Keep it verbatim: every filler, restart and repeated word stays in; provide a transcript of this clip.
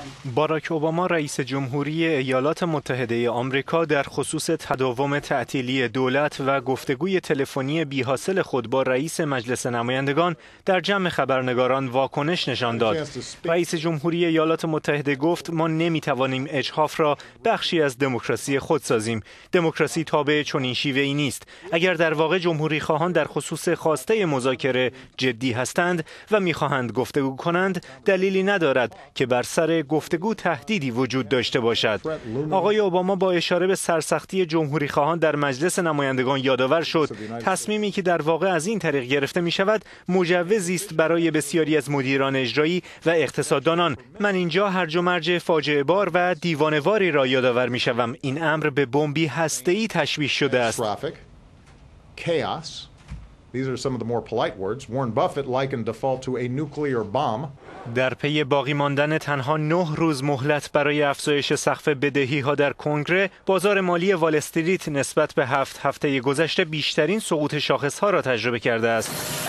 باراک اوباما رئیس جمهوری ایالات متحده آمریکا در خصوص تداوم تعطیلی دولت و گفتگوی تلفنی بی‌حاصل خود با رئیس مجلس نمایندگان در جمع خبرنگاران واکنش نشان داد. رئیس جمهوری ایالات متحده گفت ما نمی‌توانیم اجحاف را بخشی از دموکراسی خود سازیم. دموکراسی تابع چنین شیوه‌ای نیست. اگر در واقع جمهوری خواهان در خصوص خواسته مذاکره جدی هستند و می‌خواهند گفتگو کنند، دلیلی ندارد که بر سر گفتگو تهدیدی وجود داشته باشد. آقای اوباما با اشاره به سرسختی جمهوری خواهان در مجلس نمایندگان یادآور شد تصمیمی که در واقع از این طریق گرفته می شود مجوزی است برای بسیاری از مدیران اجرایی و اقتصاددانان. من اینجا هرج و مرج فاجعه بار و دیوانه‌واری را یادآور می شوم. این امر به بمبی هسته‌ای تشبیه شده است. These are some of the more polite words. Warren Buffett likened default to a nuclear bomb. در پی باقی ماندن تنها نه روز مهلت برای افزایش سقف بدهی‌ها در کنگره، بازار مالی وال استریت نسبت به هفت هفته گذشته بیشترین سقوط شاخص‌ها را تجربه کرده است.